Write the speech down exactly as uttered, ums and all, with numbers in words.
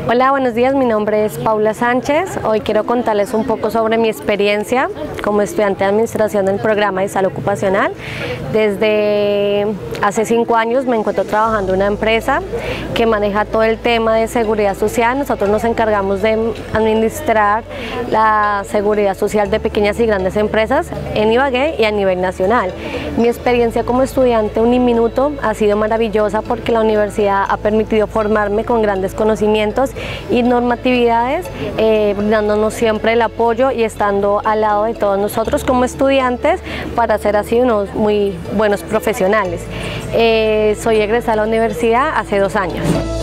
Hola, buenos días, mi nombre es Paula Sánchez. Hoy quiero contarles un poco sobre mi experiencia como estudiante de administración del programa de salud ocupacional. Desde hace cinco años me encuentro trabajando en una empresa que maneja todo el tema de seguridad social. Nosotros nos encargamos de administrar la seguridad social de pequeñas y grandes empresas en Ibagué y a nivel nacional. Mi experiencia como estudiante Uniminuto ha sido maravillosa porque la universidad ha permitido formarme con grandes conocimientos y normatividades, eh, brindándonos siempre el apoyo y estando al lado de todos nosotros como estudiantes para ser así unos muy buenos profesionales. Eh, soy egresada de la universidad hace dos años.